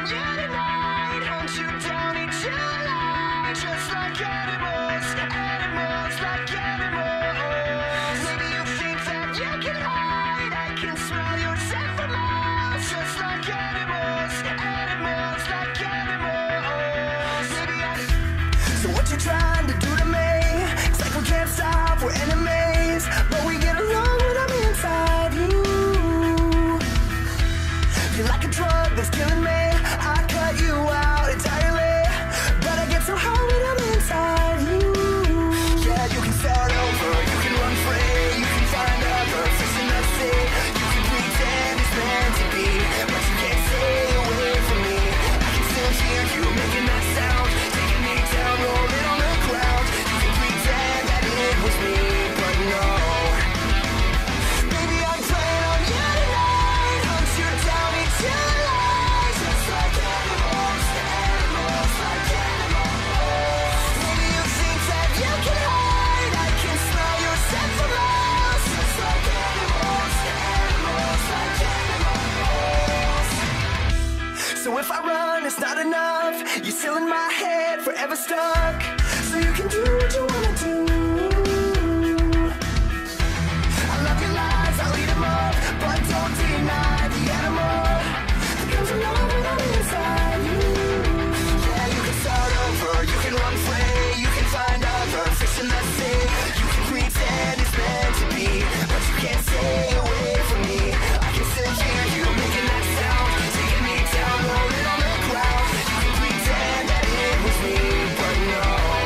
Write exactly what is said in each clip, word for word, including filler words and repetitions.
on you tonight, hunt you down, eat you alive, just like animals, animals, like animals. Maybe you think that you can hide, I can smell your scent for miles, just like animals, animals, like animals. Maybe I... So what you trying to do to me? It's like we can't stop, we're enemies, but we get along when I'm inside you. You're like a drug that's killing me. I cut you out entirely, but I get so high when I'm inside you. Yeah, you can start over, you can run free, you can find other fish in the sea. You can pretend it's meant to be, but you can't stay away from me. I can still hear you making that sound, taking me down, rolling on the ground. You can pretend that it was me, but no. Baby, I'm playing on you tonight, hunt you down, eat you alive, just like animals, animals, like animals. Maybe you think that you can hide, I can smell your scent for miles, just like animals, animals, like animals. So if I run, it's not enough, you're still in my head, forever stuck, so you can do what you wanna do. I love your lies, I'll eat them up, but don't deny the animal that comes along when I'm inside you. Yeah, you can start over, you can run free, you can find other fish in the sea. You can pretend it's meant to be, but you can't stay away from me. I can still hear you making that sound, taking me down, rolling on the ground. You can pretend that it was me, but no.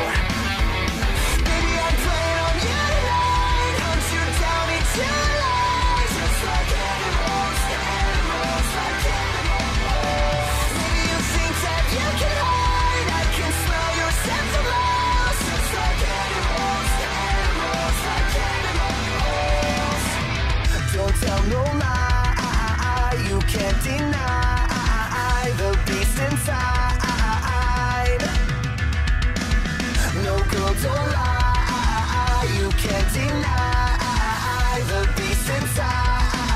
Baby, I'm playing on you tonight, hunt you down, eat you alive, just like animals, animals, like animals. Maybe you think that you can hide, I can smell your scent for miles, just like animals, animals, like animals. Don't tell no lie, you can't deny the beast inside. No girl, don't lie, you can't deny the beast inside.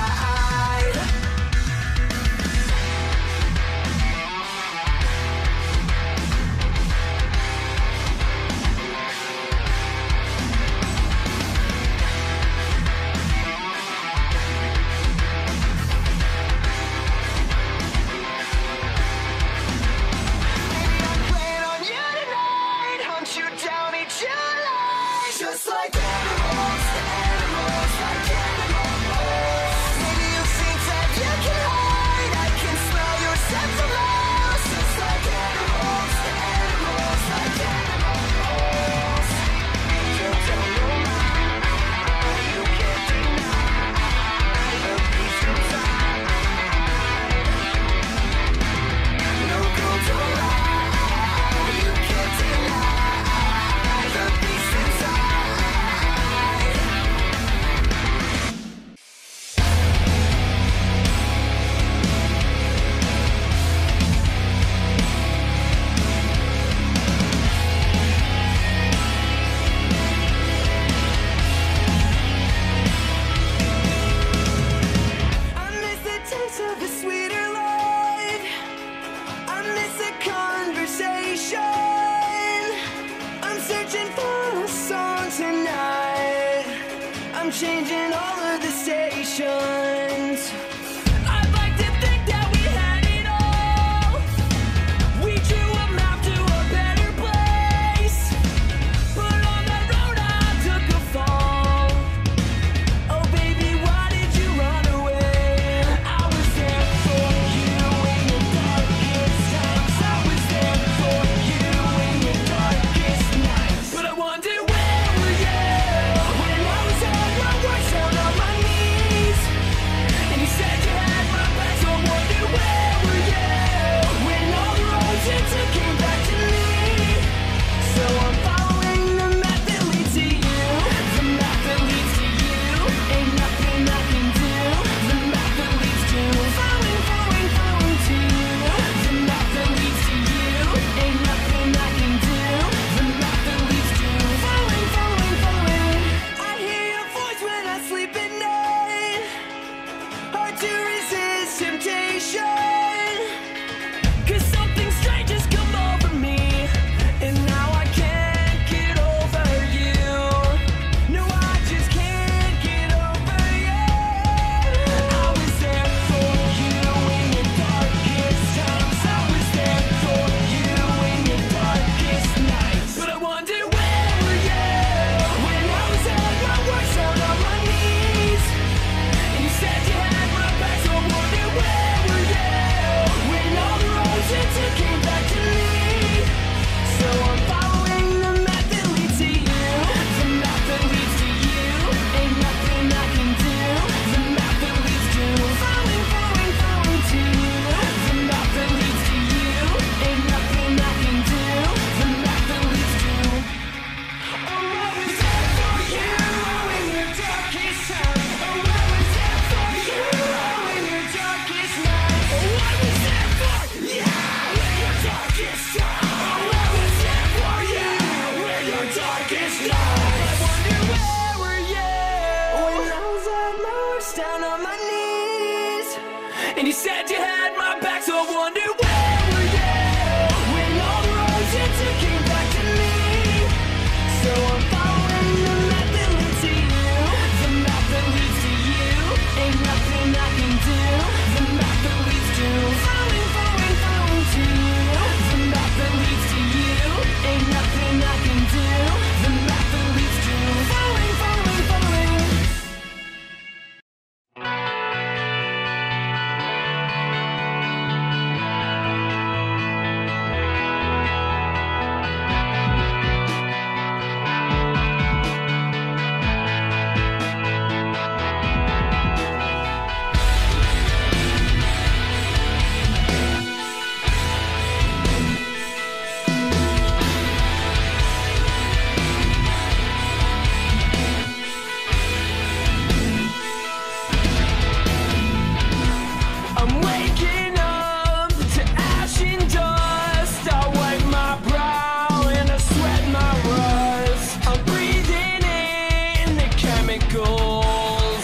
Baby, I'm playing on you tonight, hunt you down, eat you alive, just like animals, animals, like animals. Maybe you think that you can hide, I can smell your scent for miles, just like animals, animals, like animals. Don't tell no lie, you can't deny the beast inside. No girl, don't lie, you can't deny the beast inside. I miss the taste of a sweeter life, I miss a conversation. I'm searching for a song tonight, I'm changing all of the stations. I'd like to think that we had it all, we drew a map to a better place, but on the road I took a fall. Oh baby, why did you run away? I was there for you in the darkest times, I was there for you in the darkest nights, but I wondered where were you when I was on my worst, out of my you had my back, so I wonder where were you when all the roads you took came back to me. So I'm following the map that leads to you, the map that leads to you. Ain't nothing I can do. The map that leads to falling, falling, falling to you. The map that leads to you. Ain't nothing I can do. The map that leads to falling, falling, falling. I'm waking up to ash and dust. I wipe my brow and I sweat my rust. I'm breathing in the chemicals.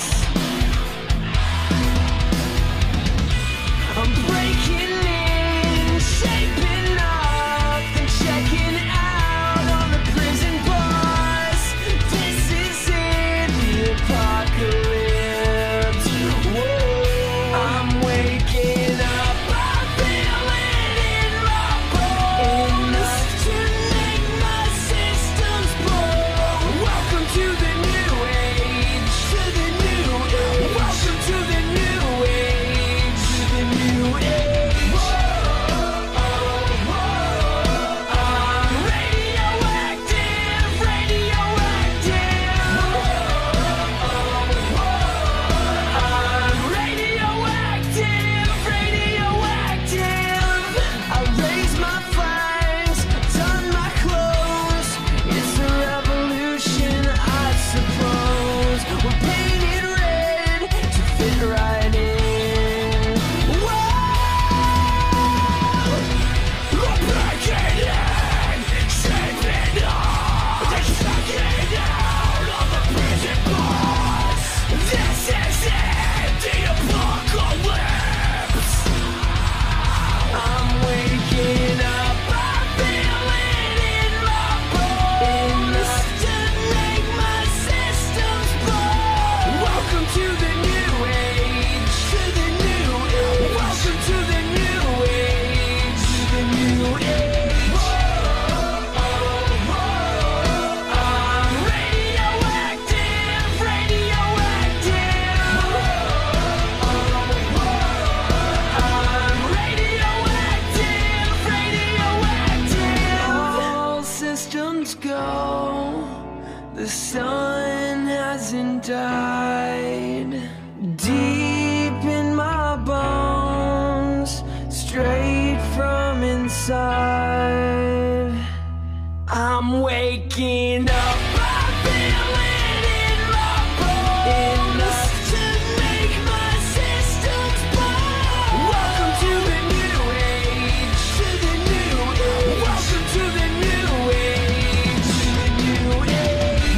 I'm breaking in, shaping up, and checking out on the prison bus. This is it, the apocalypse. Whoa, I'm waking up, I feel it in my bones to make my systems blow. Welcome to the new age, to the new age. Welcome to the new age, to the new age. Whoa, whoa, I'm radioactive, radioactive. I'm radioactive, radioactive. I raise my flags, don my clothes. It's a revolution, I suppose. We're painted red to fit right in. Whoa! We're breaking in, shaping up, they're checking out on the prison bus. This is it, the apocalypse. I'm waking up, I feel it in my bones to make my systems blow. Welcome to the new age, to the new age. Welcome to the new age, to the new age. I'm radioactive, radioactive. I'm radioactive, radioactive. All systems go. The sun hasn't died. Deep in my bones, straight from inside. I'm waking up, I feel it in my bones to make my systems blow. Welcome to the new age, to the new age. Welcome to the new age, to the new age.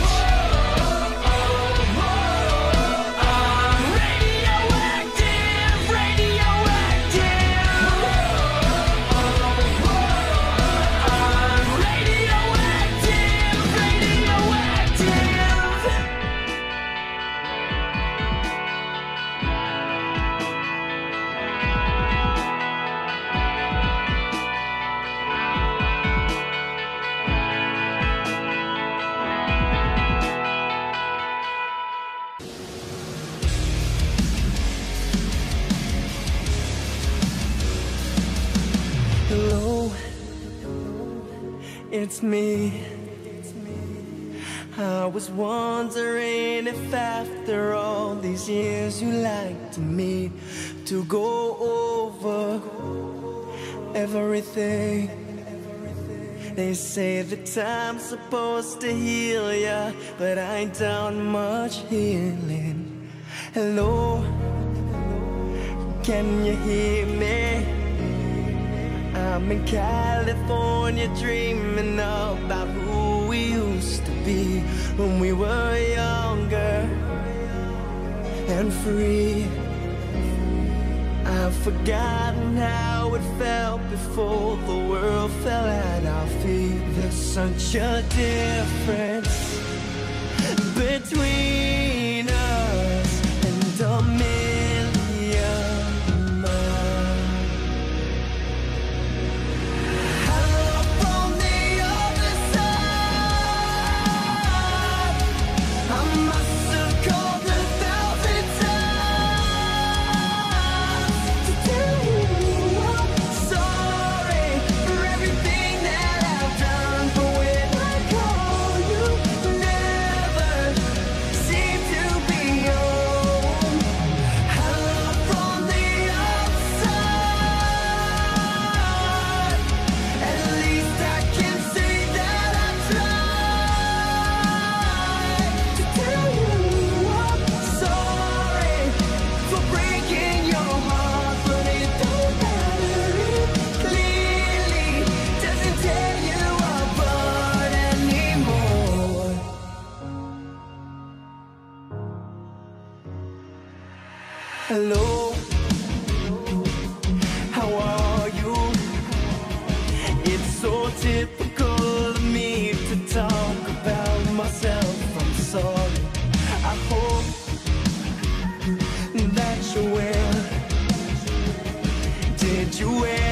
I'm radioactive, radioactive. I'm radioactive, radioactive. Hello, it's me. I was wondering if after all these years you like to meet to go over everything. They say that time's supposed to heal ya, but I ain't done much healing. Hello, can you hear me? I'm in California dreaming about who we used to be when we were younger and free. I've forgotten how it felt before the world fell at our feet. There's such a difference between us and a million miles. Hello from the other side. I must have called a thousand times to tell you I'm sorry for everything that I've done. But when I call, you never seem to be home. Hello from the outside. At least I can say that I tried to tell you I'm sorry for breaking your heart, but it don't matter. It clearly doesn't tear you apart anymore. Hello, how are you? It's so typical of me to talk about myself. I'm sorry. I hope that you're well. Did you ever